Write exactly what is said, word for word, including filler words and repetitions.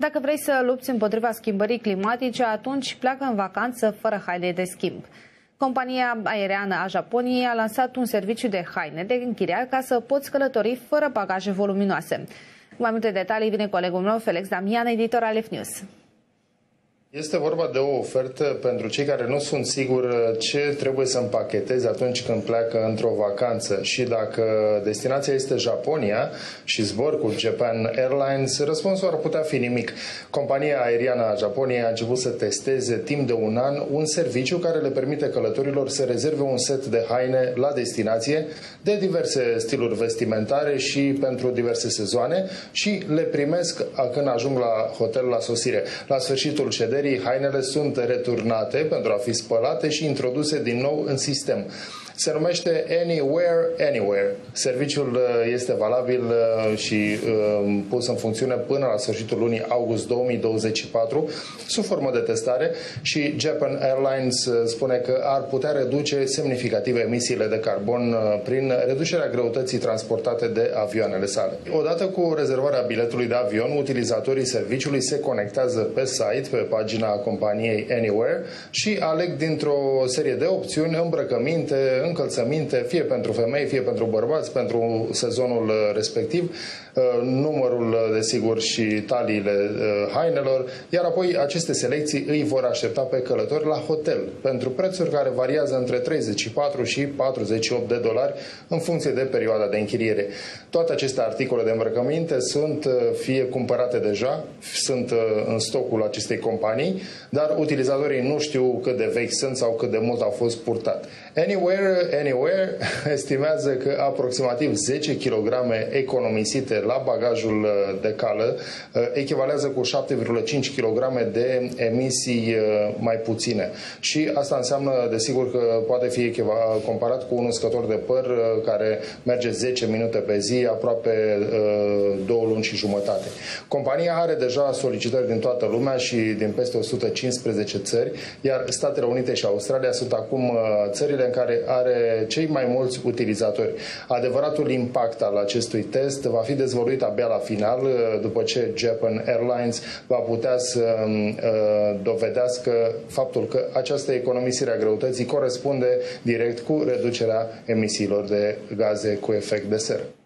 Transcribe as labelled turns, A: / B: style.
A: Dacă vrei să lupți împotriva schimbării climatice, atunci pleacă în vacanță fără haine de schimb. Compania aeriană a Japoniei a lansat un serviciu de haine de închiriat ca să poți călători fără bagaje voluminoase. Cu mai multe detalii vine colegul meu, Felix Damian, editor al F News.
B: Este vorba de o ofertă pentru cei care nu sunt siguri ce trebuie să împacheteze atunci când pleacă într-o vacanță. Și dacă destinația este Japonia și zbor cu Japan Airlines, răspunsul ar putea fi nimic. Compania aeriană a Japoniei a început să testeze timp de un an un serviciu care le permite călătorilor să rezerve un set de haine la destinație de diverse stiluri vestimentare și pentru diverse sezoane și le primesc când ajung la hotel la sosire. La sfârșitul șederii, hainele sunt returnate pentru a fi spălate și introduse din nou în sistem. Se numește Anywhere, Anywhere. Serviciul este valabil și pus în funcțiune până la sfârșitul lunii august două mii douăzeci și patru, sub formă de testare, și Japan Airlines spune că ar putea reduce semnificativ emisiile de carbon prin reducerea greutății transportate de avioanele sale. Odată cu rezervarea biletului de avion, utilizatorii serviciului se conectează pe site, pe pagina companiei Anywhere, și aleg dintr-o serie de opțiuni îmbrăcăminte, încălțăminte, fie pentru femei, fie pentru bărbați, pentru sezonul respectiv, numărul, desigur, și taliile hainelor, iar apoi aceste selecții îi vor aștepta pe călători la hotel, pentru prețuri care variază între treizeci și patru și patruzeci și opt de dolari în funcție de perioada de închiriere. Toate aceste articole de îmbrăcăminte sunt fie cumpărate deja, sunt în stocul acestei companii, dar utilizatorii nu știu cât de vechi sunt sau cât de mult au fost purtat. Anywhere, Anywhere estimează că aproximativ zece kilograme economisite la bagajul de cală echivalează cu șapte virgulă cinci kilograme de emisii mai puține. Și asta înseamnă, desigur, că poate fi comparat cu un uscător de păr care merge zece minute pe zi, aproape două luni și jumătate. Compania are deja solicitări din toată lumea și din peste o sută cincisprezece țări, iar Statele Unite și Australia sunt acum țările în care are cei mai mulți utilizatori. Adevăratul impact al acestui test va fi dezvăluit abia la final, după ce Japan Airlines va putea să dovedească faptul că această economisire a greutății corespunde direct cu reducerea emisiilor de gaze cu efect de seră.